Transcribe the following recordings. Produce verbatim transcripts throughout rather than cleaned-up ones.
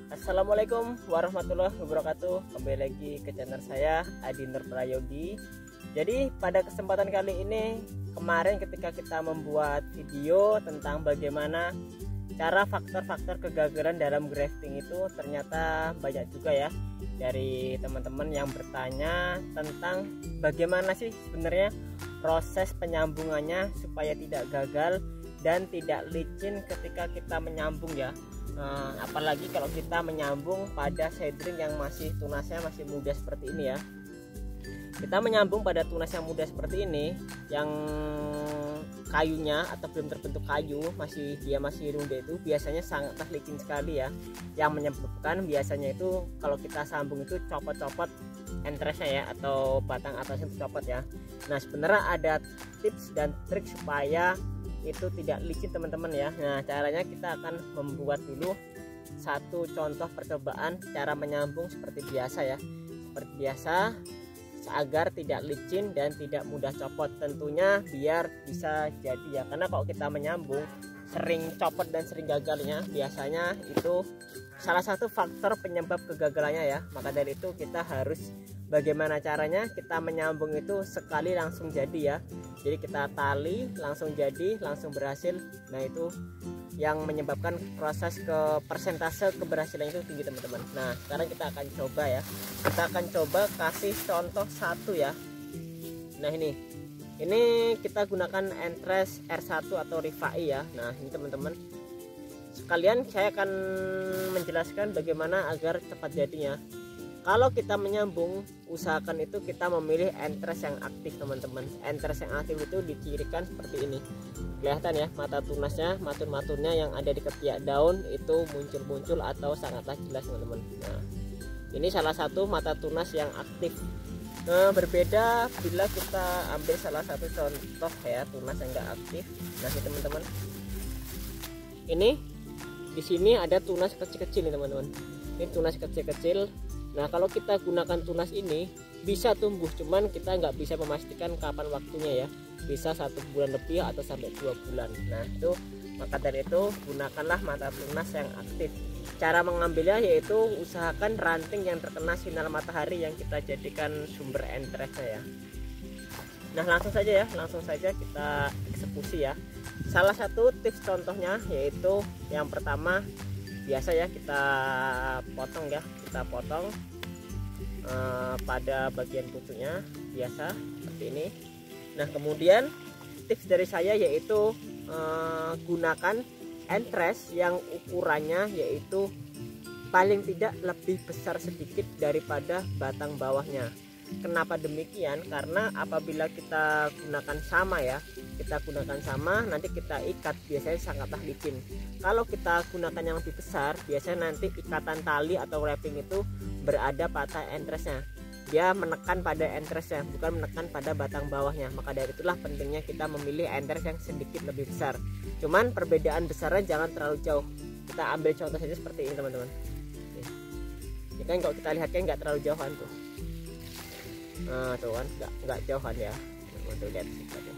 Assalamualaikum warahmatullahi wabarakatuh. Kembali lagi ke channel saya Adi Nur Prayogi. Jadi pada kesempatan kali ini, kemarin ketika kita membuat video tentang bagaimana cara faktor-faktor kegagalan dalam grafting itu, ternyata banyak juga ya dari teman-teman yang bertanya tentang bagaimana sih sebenarnya proses penyambungannya supaya tidak gagal dan tidak licin ketika kita menyambung ya. Nah, apalagi kalau kita menyambung pada seedling yang masih tunasnya masih muda seperti ini ya. Kita menyambung pada tunas yang muda seperti ini, yang kayunya atau belum terbentuk kayu, masih dia masih muda, itu biasanya sangat licin sekali ya. Yang menyebabkan biasanya itu kalau kita sambung itu copot-copot entresnya ya, atau batang atasnya copot ya. Nah, sebenarnya ada tips dan trik supaya itu tidak licin teman-teman ya. Nah, caranya kita akan membuat dulu satu contoh percobaan cara menyambung seperti biasa ya, seperti biasa agar tidak licin dan tidak mudah copot tentunya, biar bisa jadi ya. Karena kalau kita menyambung sering copot dan sering gagalnya, biasanya itu salah satu faktor penyebab kegagalannya ya. Maka dari itu kita harus bagaimana caranya kita menyambung itu sekali langsung jadi ya. Jadi kita tali langsung jadi, langsung berhasil. Nah, itu yang menyebabkan proses ke persentase keberhasilan itu tinggi teman-teman. Nah, sekarang kita akan coba ya. Kita akan coba kasih contoh satu ya. Nah, ini ini kita gunakan entres R satu atau Rifai ya. Nah, ini teman-teman, sekalian saya akan menjelaskan bagaimana agar cepat jadinya. Kalau kita menyambung, usahakan itu kita memilih entres yang aktif teman-teman. Entres yang aktif itu dicirikan seperti ini. Kelihatan ya mata tunasnya, matun-matunnya yang ada di ketiak daun itu muncul-muncul atau sangatlah jelas teman-teman. Nah, ini salah satu mata tunas yang aktif. Nah, berbeda bila kita ambil salah satu contoh ya tunas yang enggak aktif. Nah, ini teman-teman, ini di sini ada tunas kecil-kecil nih teman-teman. Ini tunas kecil-kecil. Nah, kalau kita gunakan tunas ini bisa tumbuh, cuman kita nggak bisa memastikan kapan waktunya ya. Bisa satu bulan lebih atau sampai dua bulan. Nah, itu maka dari itu gunakanlah mata tunas yang aktif. Cara mengambilnya yaitu usahakan ranting yang terkena sinar matahari yang kita jadikan sumber entresnya ya. Nah, langsung saja ya, langsung saja kita eksekusi ya. Salah satu tips contohnya yaitu yang pertama, biasa ya kita potong ya, kita potong uh, pada bagian pucuknya biasa seperti ini. Nah, kemudian tips dari saya yaitu uh, gunakan entres yang ukurannya yaitu paling tidak lebih besar sedikit daripada batang bawahnya. Kenapa demikian? Karena apabila kita gunakan sama ya, kita gunakan sama, nanti kita ikat biasanya sangatlah licin. Kalau kita gunakan yang lebih besar, biasanya nanti ikatan tali atau wrapping itu berada pada entresnya. Dia menekan pada entresnya, bukan menekan pada batang bawahnya. Maka dari itulah pentingnya kita memilih entres yang sedikit lebih besar. Cuman perbedaan besarnya jangan terlalu jauh. Kita ambil contoh saja seperti ini teman-teman. Ini kan kalau kita lihat kan nggak terlalu jauhan tuh. Nah, tuh kan nggak nggak jauhan ya. Untuk lihat aja.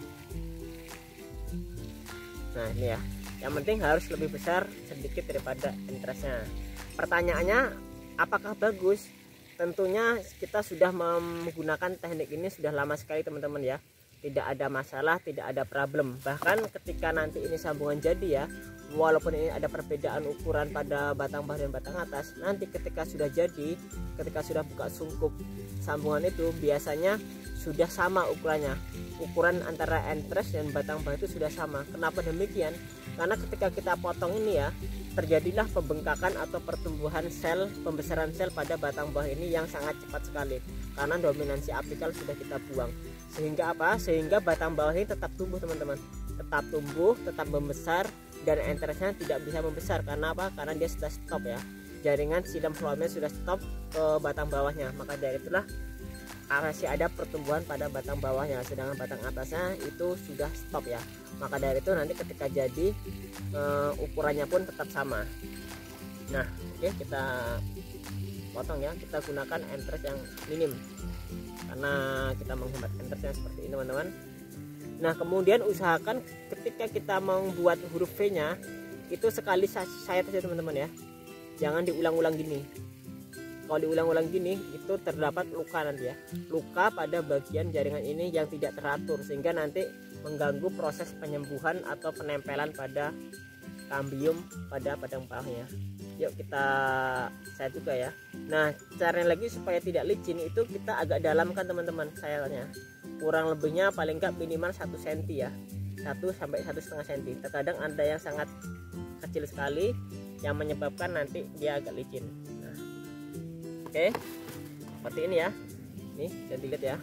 Nah, ini ya. Yang penting harus lebih besar sedikit daripada entresnya. Pertanyaannya, apakah bagus? Tentunya kita sudah menggunakan teknik ini sudah lama sekali teman-teman ya. Tidak ada masalah, tidak ada problem. Bahkan ketika nanti ini sambungan jadi ya, walaupun ini ada perbedaan ukuran pada batang bawah dan batang atas, nanti ketika sudah jadi, ketika sudah buka sungkup sambungan itu biasanya sudah sama ukurannya. Ukuran antara entres dan batang bawah itu sudah sama. Kenapa demikian? Karena ketika kita potong ini ya, terjadilah pembengkakan atau pertumbuhan sel, pembesaran sel pada batang bawah ini yang sangat cepat sekali. Karena dominansi apikal sudah kita buang. Sehingga apa? Sehingga batang bawah ini tetap tumbuh teman-teman. Tetap tumbuh, tetap membesar, dan entresnya tidak bisa membesar. Karena apa? Karena dia sudah stop ya. Jaringan silem phloemnya sudah stop ke batang bawahnya. Maka dari itulah masih ada pertumbuhan pada batang bawahnya, sedangkan batang atasnya itu sudah stop ya. Maka dari itu nanti ketika jadi uh, ukurannya pun tetap sama. Nah, oke, okay, kita potong ya. Kita gunakan entres yang minim karena kita menghemat entres yang seperti ini teman-teman. Nah, kemudian usahakan ketika kita membuat huruf V nya itu sekali saya saja teman-teman ya. jangan diulang-ulang gini. Kalau diulang-ulang gini itu terdapat luka nanti ya, luka pada bagian jaringan ini yang tidak teratur, sehingga nanti mengganggu proses penyembuhan atau penempelan pada kambium pada padang pahnya. Yuk kita saya juga ya. Nah, caranya lagi supaya tidak licin itu kita agak dalamkan teman-teman sayalnya. Kurang lebihnya paling enggak minimal satu senti ya, satu sampai satu setengah senti. Terkadang ada yang sangat kecil sekali yang menyebabkan nanti dia agak licin. Nah, oke, seperti ini ya. Nih, bisa dilihat ya.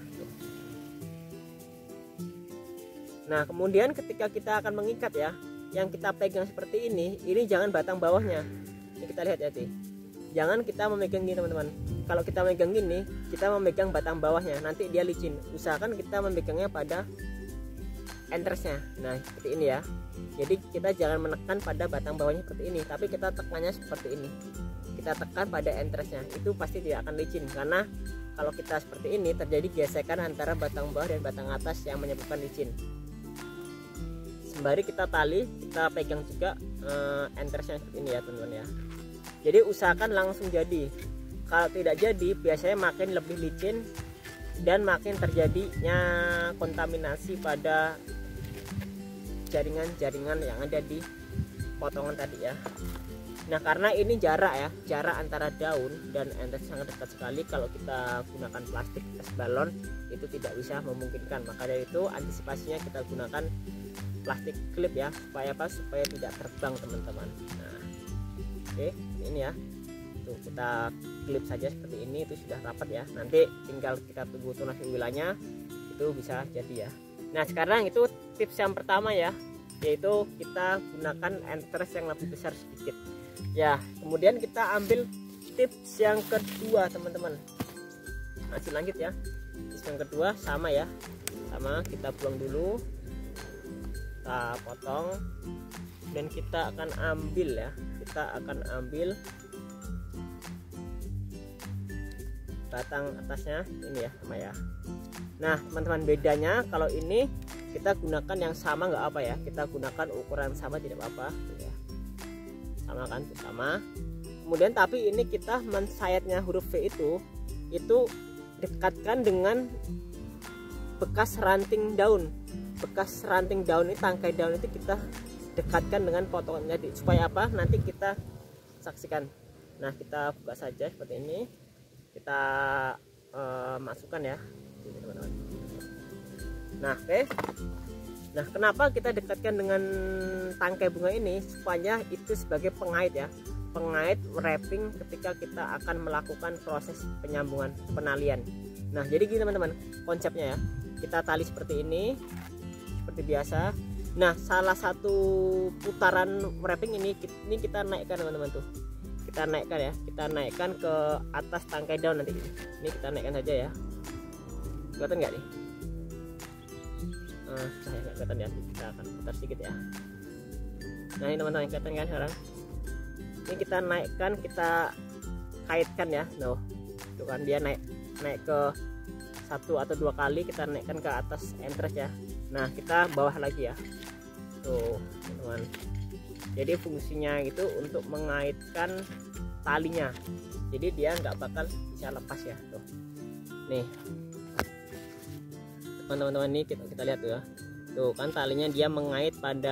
Nah, kemudian ketika kita akan mengikat ya, yang kita pegang seperti ini, ini jangan batang bawahnya. Ini kita lihat ya, Ti. Jangan kita memegang gini teman-teman. Kalau kita memegang gini, kita memegang batang bawahnya, nanti dia licin. Usahakan kita memegangnya pada entersnya. Nah, seperti ini ya. Jadi kita jangan menekan pada batang bawahnya seperti ini, tapi kita tekannya seperti ini. Kita tekan pada entersnya, itu pasti tidak akan licin, karena kalau kita seperti ini terjadi gesekan antara batang bawah dan batang atas yang menyebabkan licin. Sembari kita tali, kita pegang juga uh, entersnya seperti ini ya teman-teman ya. Jadi usahakan langsung jadi. Kalau tidak jadi, biasanya makin lebih licin dan makin terjadinya kontaminasi pada jaringan-jaringan yang ada di potongan tadi ya. Nah, karena ini jarak ya, jarak antara daun dan entes sangat dekat sekali. Kalau kita gunakan plastik es balon itu tidak bisa memungkinkan. Maka dari itu antisipasinya kita gunakan plastik klip ya, supaya apa? Supaya tidak terbang teman-teman. Nah, oke, ini ya. Tuh, kita klip saja seperti ini, itu sudah rapat ya. Nanti tinggal kita tunggu tunas wilayahnya, itu bisa jadi ya. Nah, sekarang itu tips yang pertama ya, yaitu kita gunakan enters yang lebih besar sedikit. Ya, kemudian kita ambil tips yang kedua teman-teman. Masih lanjut ya. Tips yang kedua sama ya, sama kita buang dulu, kita potong, dan kita akan ambil ya, kita akan ambil batang atasnya ini ya sama ya. Nah teman-teman, bedanya kalau ini kita gunakan yang sama nggak apa ya, kita gunakan ukuran sama tidak apa-apa ya. Sama kan, sama. Kemudian tapi ini kita mensayatnya huruf V itu itu dekatkan dengan bekas ranting daun. Bekas ranting daun ini, tangkai daun itu kita dekatkan dengan potongan jadi supaya apa? Nanti kita saksikan. Nah, kita buka saja seperti ini. Kita uh, masukkan ya. Teman-teman. Nah, oke. Okay. Nah, kenapa kita dekatkan dengan tangkai bunga ini? Supaya itu sebagai pengait ya, pengait wrapping ketika kita akan melakukan proses penyambungan penalian. Nah, jadi gini teman-teman, konsepnya ya, kita tali seperti ini, seperti biasa. Nah, salah satu putaran wrapping ini, ini kita naikkan teman-teman tuh, kita naikkan ya, kita naikkan ke atas tangkai daun nanti. Ini kita naikkan saja ya, kelihatan nggak nih? Uh, saya nggak kelihatan ya, kita akan putar sedikit ya. Nah ini teman-teman, kelihatan kan sekarang? Ini kita naikkan, kita kaitkan ya, no, itu kan dia naik naik ke satu atau dua kali, kita naikkan ke atas entres ya. Nah kita bawah lagi ya, tuh teman-teman. Jadi fungsinya itu untuk mengaitkan talinya, jadi dia nggak bakal bisa lepas ya, tuh. Nih teman-teman, ini kita, kita lihat tuh ya, tuh kan talinya dia mengait pada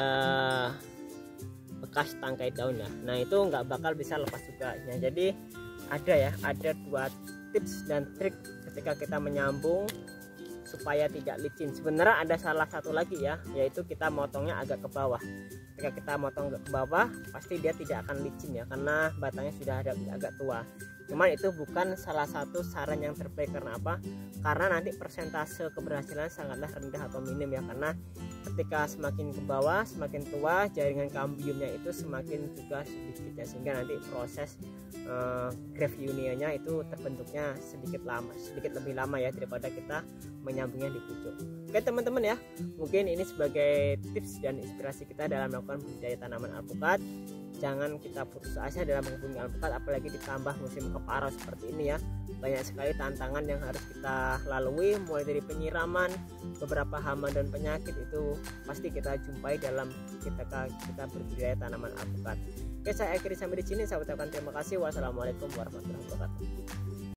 bekas tangkai daun ya. Nah itu nggak bakal bisa lepas juga ya. Jadi ada ya, ada dua tips dan trik ketika kita menyambung supaya tidak licin. Sebenarnya ada salah satu lagi ya, yaitu kita motongnya agak ke bawah. Ketika kita motong ke bawah pasti dia tidak akan licin ya, karena batangnya sudah ada agak tua. Cuman itu bukan salah satu saran yang terbaik. Karena apa? Karena nanti persentase keberhasilan sangatlah rendah atau minim ya, karena ketika semakin ke bawah, semakin tua, jaringan kambiumnya itu semakin juga sedikit ya, sehingga nanti proses uh, graft unionnya itu terbentuknya sedikit lama, sedikit lebih lama ya daripada kita menyambungnya di pucuk. Oke teman-teman ya, mungkin ini sebagai tips dan inspirasi kita dalam melakukan budidaya tanaman alpukat. Jangan kita putus asa dalam menghubungi alpukat, apalagi ditambah musim kemarau seperti ini ya. Banyak sekali tantangan yang harus kita lalui, mulai dari penyiraman, beberapa hama dan penyakit itu pasti kita jumpai dalam kita kita berbudidaya tanaman alpukat. Oke, saya akhiri sampai di sini. Saya ucapkan terima kasih. Wassalamualaikum warahmatullahi wabarakatuh.